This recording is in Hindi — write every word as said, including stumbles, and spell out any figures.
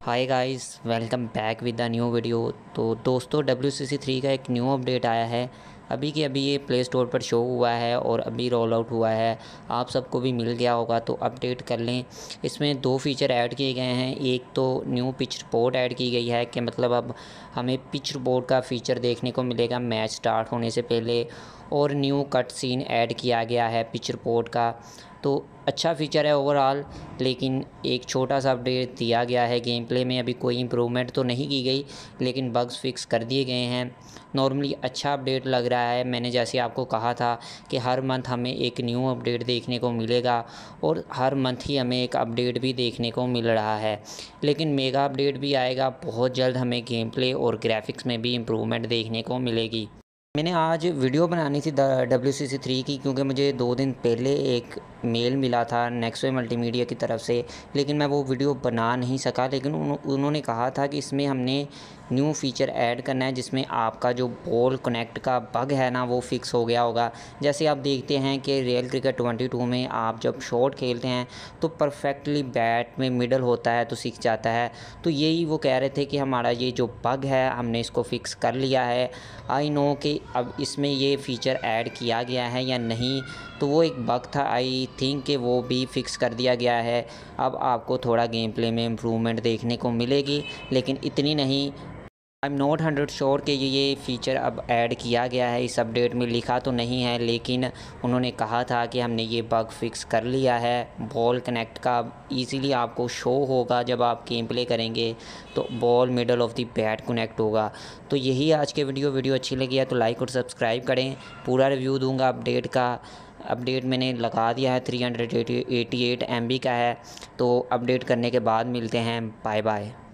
Hi guys, welcome back with the new video. तो दोस्तों, डब्ल्यू सी सी थ्री का एक न्यू अपडेट आया है। अभी के अभी ये प्ले स्टोर पर शो हुआ है और अभी रोल आउट हुआ है। आप सबको भी मिल गया होगा, तो अपडेट कर लें। इसमें दो फीचर ऐड किए गए हैं। एक तो न्यू पिच रिपोर्ट ऐड की गई है कि मतलब अब हमें पिच रिपोर्ट का फ़ीचर देखने को मिलेगा मैच स्टार्ट होने से पहले, और न्यू कट सीन ऐड किया गया है पिच रिपोर्ट का। तो अच्छा फ़ीचर है ओवरऑल, लेकिन एक छोटा सा अपडेट दिया गया है। गेम प्ले में अभी कोई इम्प्रूवमेंट तो नहीं की गई, लेकिन बग्स फिक्स कर दिए गए हैं। नॉर्मली अच्छा अपडेट लग रहा है। मैंने जैसे आपको कहा था कि हर मंथ हमें एक न्यू अपडेट देखने को मिलेगा, और हर मंथ ही हमें एक अपडेट भी देखने को मिल रहा है। लेकिन मेगा अपडेट भी आएगा बहुत जल्द। हमें गेम प्ले और ग्राफिक्स में भी इम्प्रूवमेंट देखने को मिलेगी। मैंने आज वीडियो बनानी थी डब्ल्यू सी सी थ्री की, क्योंकि मुझे दो दिन पहले एक मेल मिला था नेक्सवे मल्टीमीडिया की तरफ से, लेकिन मैं वो वीडियो बना नहीं सका। लेकिन उन, उन्होंने कहा था कि इसमें हमने न्यू फ़ीचर ऐड करना है, जिसमें आपका जो बॉल कनेक्ट का बग है ना, वो फिक्स हो गया होगा। जैसे आप देखते हैं कि रियल क्रिकेट ट्वेंटी टू में आप जब शॉट खेलते हैं तो परफेक्टली बैट में मिडल होता है तो सीख जाता है। तो यही वो कह रहे थे कि हमारा ये जो बग है हमने इसको फ़िक्स कर लिया है। आई नो कि अब इसमें ये फ़ीचर ऐड किया गया है या नहीं, तो वो एक बग था। आई थिंक कि वो भी फिक्स कर दिया गया है। अब आपको थोड़ा गेम प्ले में इम्प्रूवमेंट देखने को मिलेगी, लेकिन इतनी नहीं। I am not hundred sure कि ये फ़ीचर अब ऐड किया गया है। इस अपडेट में लिखा तो नहीं है, लेकिन उन्होंने कहा था कि हमने ये बग फिक्स कर लिया है। बॉल कनेक्ट का इजीली आपको शो होगा जब आप गेम प्ले करेंगे, तो ball middle of the bat connect होगा। तो यही आज के वीडियो वीडियो अच्छी लगी है तो लाइक और सब्सक्राइब करें। पूरा रिव्यू दूंगा अपडेट का। अपडेट मैंने लगा दिया है, three hundred eighty eight MB बी का है। तो अपडेट करने के बाद मिलते हैं। Bye bye.